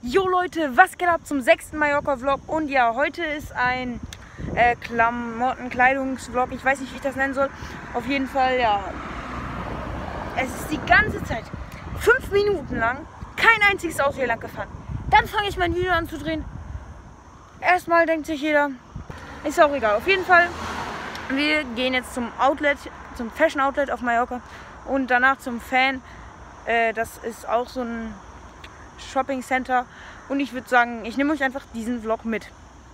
Jo Leute, was geht ab zum 6. Mallorca-Vlog? Und ja, heute ist ein Klamotten-Kleidungs-Vlog. Ich weiß nicht, wie ich das nennen soll. Auf jeden Fall, ja. Es ist die ganze Zeit 5 Minuten lang kein einziges Auto hier lang gefahren. Dann fange ich mein Video an zu drehen. Erstmal denkt sich jeder, ist auch egal. Auf jeden Fall, wir gehen jetzt zum Outlet, zum Fashion Outlet auf Mallorca und danach zum Fan. Das ist auch so ein Shopping Center und ich würde sagen, ich nehme euch einfach diesen Vlog mit.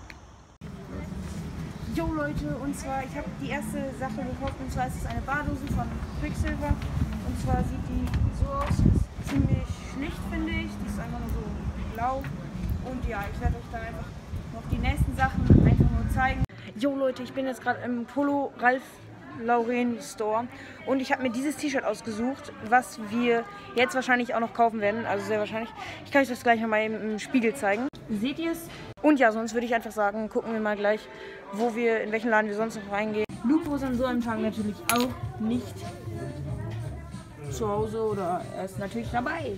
Jo Leute, und zwar, ich habe die erste Sache gekauft und zwar ist es eine Badehose von Quicksilver und zwar sieht die so aus, ist ziemlich schlicht, finde ich, die ist einfach nur so blau und ja, ich werde euch dann einfach noch die nächsten Sachen einfach nur zeigen. Jo Leute, ich bin jetzt gerade im Polo Ralph Lauren Store und ich habe mir dieses T-Shirt ausgesucht, was wir jetzt wahrscheinlich auch noch kaufen werden, also sehr wahrscheinlich. Ich kann euch das gleich nochmal im Spiegel zeigen. Seht ihr es? Und ja, sonst würde ich einfach sagen, gucken wir mal gleich, in welchen Laden wir sonst noch reingehen. Lupo ist an so einem Tag natürlich auch nicht zu Hause oder er ist natürlich dabei.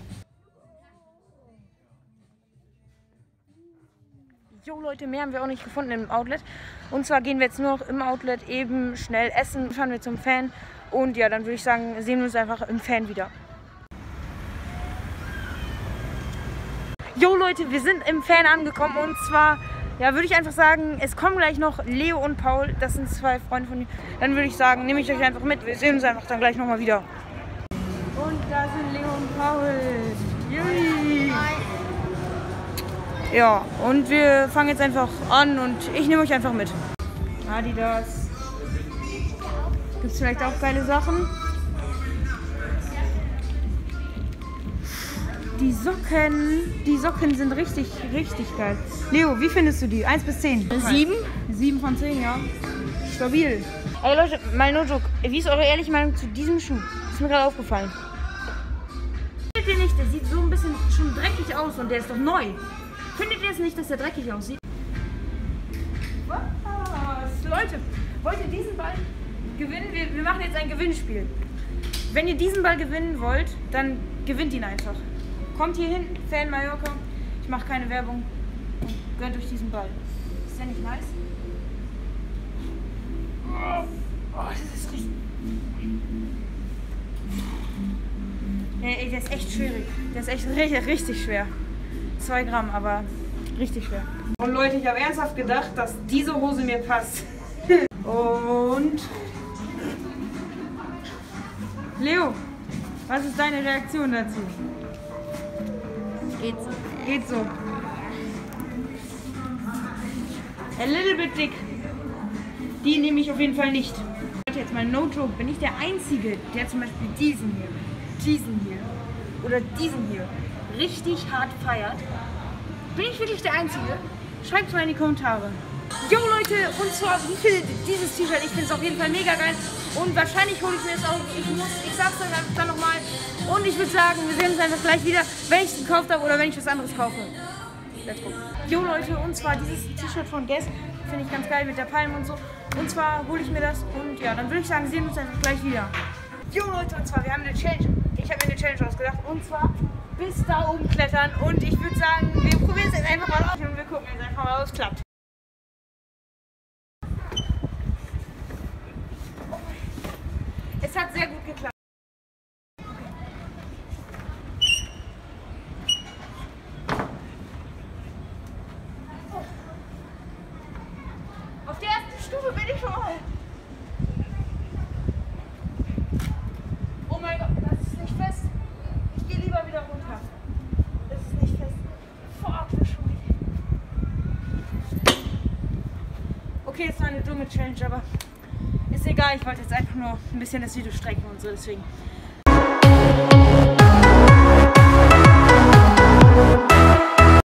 Jo Leute, mehr haben wir auch nicht gefunden im Outlet. Und zwar gehen wir jetzt nur noch im Outlet eben schnell essen, fahren wir zum Fan. Und ja, dann würde ich sagen, sehen wir uns einfach im Fan wieder. Jo Leute, wir sind im Fan angekommen und zwar, ja, würde ich einfach sagen, es kommen gleich noch Leo und Paul. Das sind 2 Freunde von mir. Dann würde ich sagen, nehme ich euch einfach mit. Wir sehen uns einfach dann gleich nochmal wieder. Und da sind Leo und Paul. Yay. Ja, und wir fangen jetzt einfach an und ich nehme euch einfach mit. Adidas. Gibt es vielleicht auch geile Sachen? Die Socken sind richtig geil. Leo, wie findest du die? 1 bis 10? 7? 7 von 10, ja. Stabil. Ey Leute, mal no joke. Wie ist eure ehrliche Meinung zu diesem Schuh? Das ist mir gerade aufgefallen. Findet ihr nicht, der sieht so ein bisschen schon dreckig aus und der ist doch neu. Findet ihr es nicht, dass der dreckig aussieht? Was? Leute, wollt ihr diesen Ball gewinnen? Wir machen jetzt ein Gewinnspiel. Wenn ihr diesen Ball gewinnen wollt, dann gewinnt ihn einfach. Kommt hier hin, Fan Mallorca. Ich mache keine Werbung und gönnt euch diesen Ball. Ist der nicht nice? Oh, das ist richtig. Ey, der ist echt schwierig. Der ist echt richtig schwer. 2 Gramm, aber richtig schwer. Und Leute, ich habe ernsthaft gedacht, dass diese Hose mir passt. Und Leo, was ist deine Reaktion dazu? Geht so. Geht so. A little bit dick. Die nehme ich auf jeden Fall nicht. Jetzt mal no joke, bin ich der Einzige, der zum Beispiel diesen hier oder diesen hier richtig hart feiert? Bin ich wirklich der Einzige? Schreibt es mal in die Kommentare. Jo Leute, und zwar, wie findet ihr dieses T-Shirt? Ich finde es auf jeden Fall mega geil und wahrscheinlich hole ich mir es auch. Ich sag's euch einfach dann nochmal und ich würde sagen, wir sehen uns einfach gleich wieder, wenn ich es gekauft habe oder wenn ich was anderes kaufe. Let's go. Jo Leute, und zwar dieses T-Shirt von Guess finde ich ganz geil mit der Palme und so. Und zwar hole ich mir das und ja, dann würde ich sagen, sehen wir uns einfach gleich wieder. Jo Leute, und zwar, wir haben eine Challenge. Ich habe mir eine Challenge ausgedacht und zwar bis da oben klettern und ich würde sagen, wir probieren es jetzt einfach mal aus und wir gucken jetzt einfach mal, ob es klappt. Es hat sehr gut geklappt. Auf der ersten Stufe bin ich schon mal. Oh mein Gott, das ist nicht fest. Ich gehe lieber wieder runter. Das ist nicht fest. Okay, es war eine dumme Challenge, aber ist egal. Ich wollte jetzt einfach nur ein bisschen das Video strecken und so, deswegen.